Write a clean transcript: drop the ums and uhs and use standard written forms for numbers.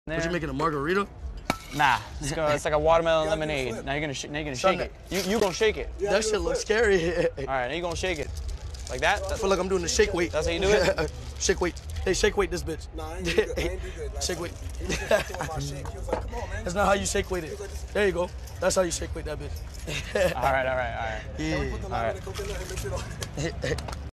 What, you making a margarita? Nah, it's like a watermelon lemonade. Now you're gonna shake it. You gonna shake it. That shit looks scary. All right, now you gonna shake it. Like that? I feel like I'm doing the shake weight. That's how you do it? Shake weight. Hey, shake weight this bitch. Nah, I ain't do good. I ain't do good. Like, shake weight. He was just doing my shake. He was like, come on, man. That's not how you shake weight it. There you go. That's how you shake weight that bitch. All right. Yeah. Put the lime in the coconut and mix it all.